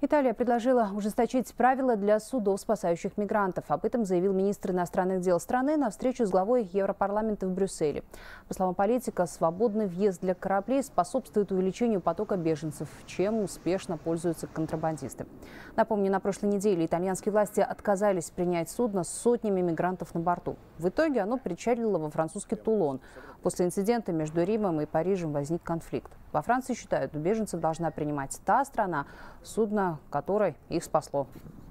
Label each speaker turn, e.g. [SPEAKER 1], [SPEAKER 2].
[SPEAKER 1] Италия предложила ужесточить правила для судов, спасающих мигрантов. Об этом заявил министр иностранных дел страны на встрече с главой Европарламента в Брюсселе. По словам политика, свободный въезд для кораблей способствует увеличению потока беженцев, чем успешно пользуются контрабандисты. Напомню, на прошлой неделе итальянские власти отказались принять судно с сотнями мигрантов на борту. В итоге оно причалило во французский Тулон. После инцидента между Римом и Парижем возник конфликт. Во Франции считают, беженцев должна принимать та страна, судно которой их спасло.